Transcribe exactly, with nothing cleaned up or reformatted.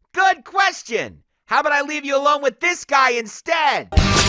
Good question. How about I leave you alone with this guy instead?